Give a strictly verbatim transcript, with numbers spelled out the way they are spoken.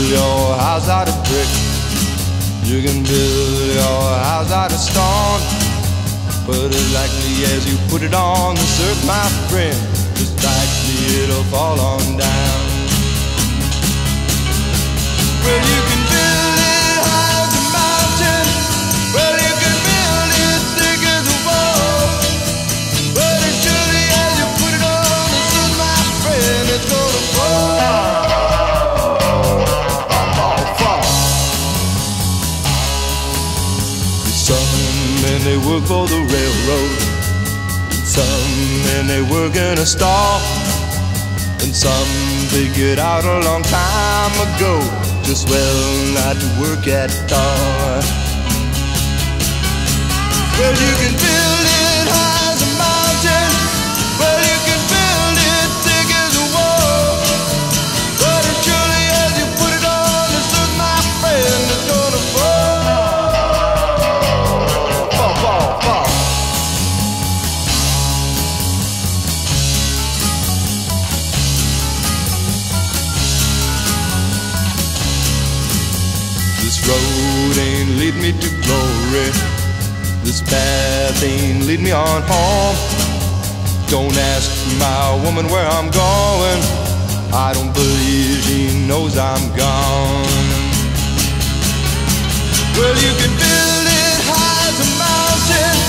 build your house out of brick, you can build your house out of stone, but as likely as you put it on this earth, my friend, just likely it'll fall on down. Well, you can build it high as a mountain, well, you can build it thick as a wall, but as surely as you put it on this earth, my friend, it's gonna fall. Some men they work for the railroad, and some men they work in a stall, and some figured out a long time ago just well not to work at all. Well, you can build it high as a mountain, well, you can build it thick as a wall, but as surely as you put it on this earth, my friend, it's gonna fall. Fall, fall, fall. This road ain't lead me to glory, this path ain't lead me on home. Don't ask my woman where I'm going, I don't believe she knows I'm gone. Well, you can build it high as a mountain,